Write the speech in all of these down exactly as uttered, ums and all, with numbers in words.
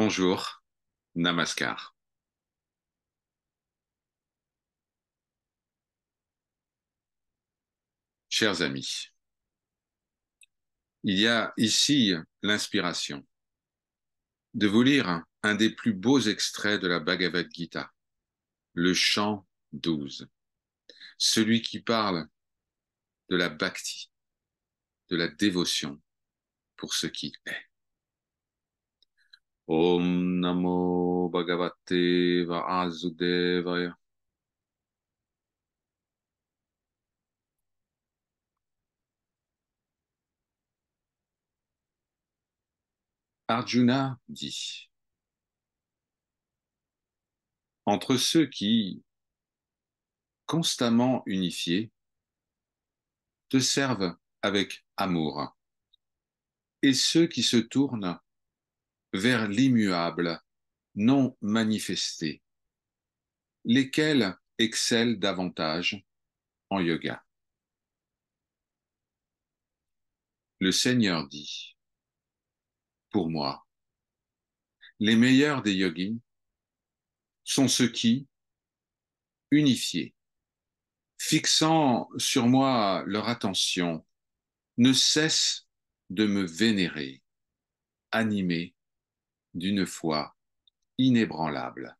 Bonjour, Namaskar. Chers amis, il y a ici l'inspiration de vous lire un des plus beaux extraits de la Bhagavad Gita, le chant douze, celui qui parle de la bhakti, de la dévotion pour ce qui est. Om Namo Bhagavate Vasudevaya. Arjuna dit, entre ceux qui, constamment unifiés, te servent avec amour, et ceux qui se tournent vers l'immuable, non manifesté, lesquels excellent davantage en yoga. Le Seigneur dit, pour moi, les meilleurs des yogis sont ceux qui, unifiés, fixant sur moi leur attention, ne cessent de me vénérer, animés d'une foi inébranlable.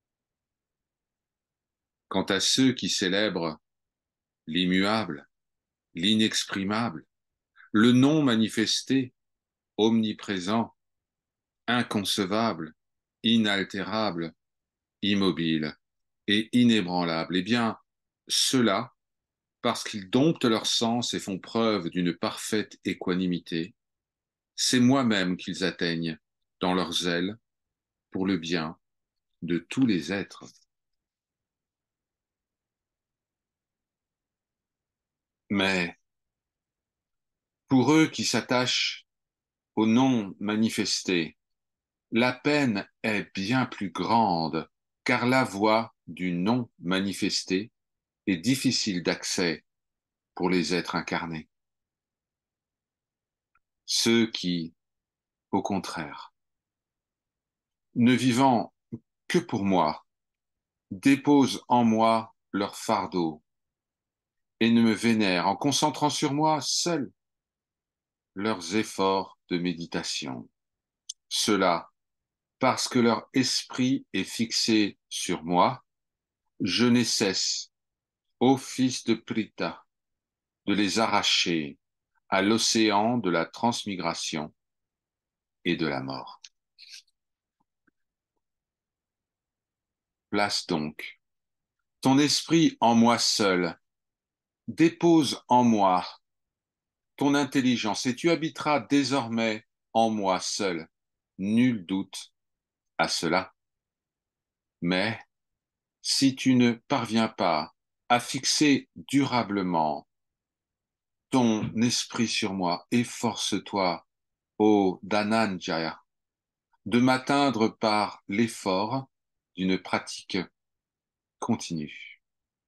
Quant à ceux qui célèbrent l'immuable, l'inexprimable, le non manifesté, omniprésent, inconcevable, inaltérable, immobile et inébranlable, eh bien, ceux-là, parce qu'ils domptent leur sens et font preuve d'une parfaite équanimité, c'est moi-même qu'ils atteignent dans leur zèle pour le bien de tous les êtres. Mais pour eux qui s'attachent au non manifesté, la peine est bien plus grande, car la voie du non manifesté est difficile d'accès pour les êtres incarnés. Ceux qui, au contraire, ne vivant que pour moi, déposent en moi leur fardeau et ne me vénèrent en concentrant sur moi seuls leurs efforts de méditation. Cela, parce que leur esprit est fixé sur moi, je n'ai cesse, ô fils de Prita, de les arracher à l'océan de la transmigration et de la mort. Place donc ton esprit en moi seul, dépose en moi ton intelligence et tu habiteras désormais en moi seul. Nul doute à cela. Mais si tu ne parviens pas à fixer durablement ton esprit sur moi, efforce-toi, ô Dhananjaya, de m'atteindre par l'effort d'une pratique continue.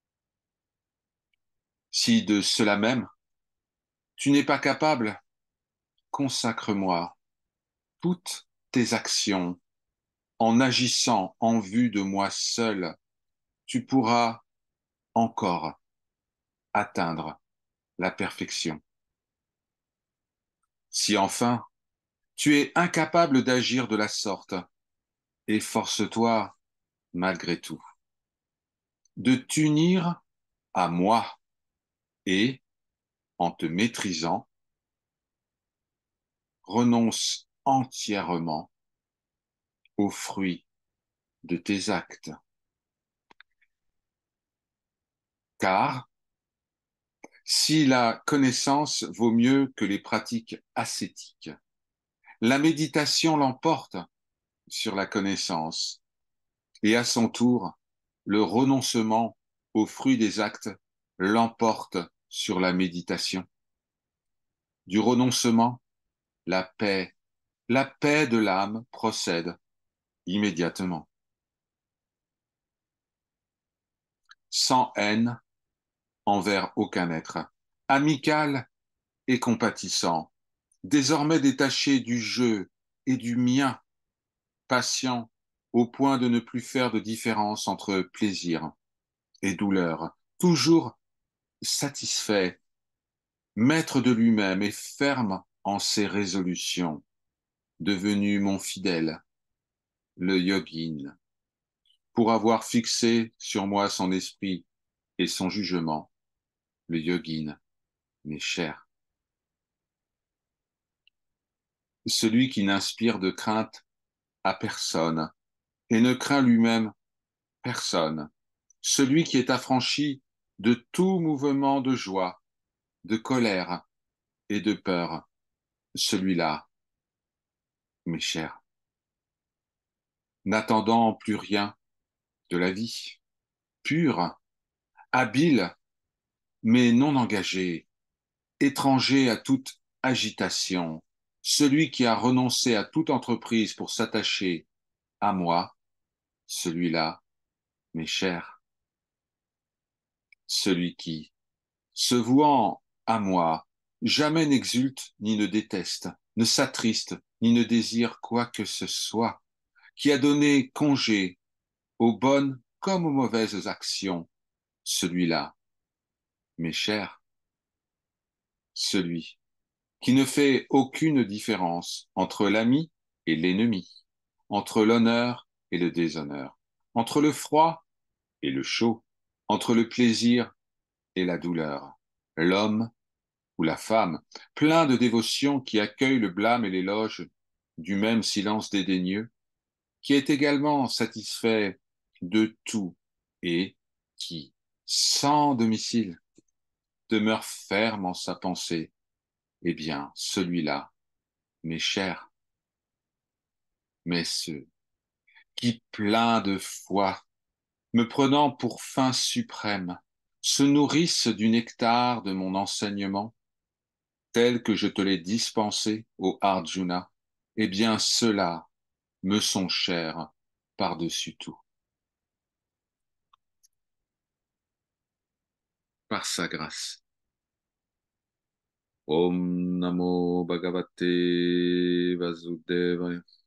Si de cela même, tu n'es pas capable, consacre-moi toutes tes actions en agissant en vue de moi seul. Tu pourras encore atteindre la perfection. Si enfin tu es incapable d'agir de la sorte, efforce-toi malgré tout de t'unir à moi et, en te maîtrisant, renonce entièrement aux fruits de tes actes. Car si la connaissance vaut mieux que les pratiques ascétiques, la méditation l'emporte sur la connaissance et à son tour, le renoncement aux fruits des actes l'emporte sur la méditation. Du renoncement, la paix, la paix de l'âme procède immédiatement. Sans haine envers aucun être, amical et compatissant, désormais détaché du jeu et du mien, patient au point de ne plus faire de différence entre plaisir et douleur, toujours satisfait, maître de lui-même et ferme en ses résolutions, devenu mon fidèle, le yogin, pour avoir fixé sur moi son esprit et son jugement, le yogin, mes chers. Celui qui n'inspire de crainte à personne et ne craint lui-même personne, celui qui est affranchi de tout mouvement de joie, de colère et de peur, celui-là, mes chers, n'attendant plus rien de la vie, pur, habile, mais non engagé, étranger à toute agitation, celui qui a renoncé à toute entreprise pour s'attacher à moi, celui-là, mes chers, celui qui, se vouant à moi, jamais n'exulte ni ne déteste, ne s'attriste ni ne désire quoi que ce soit, qui a donné congé aux bonnes comme aux mauvaises actions, celui-là, mes chers, celui qui ne fait aucune différence entre l'ami et l'ennemi, entre l'honneur et le déshonneur, entre le froid et le chaud, entre le plaisir et la douleur, l'homme ou la femme, plein de dévotion qui accueille le blâme et l'éloge du même silence dédaigneux, qui est également satisfait de tout et qui, sans domicile, demeure ferme en sa pensée, eh bien, celui-là, mes chers, mais ceux qui, pleins de foi, me prenant pour fin suprême, se nourrissent du nectar de mon enseignement, tel que je te l'ai dispensé, ô Arjuna, eh bien, ceux-là me sont chers par-dessus tout, par sa grâce. Om Namo Bhagavate Vasudevaya.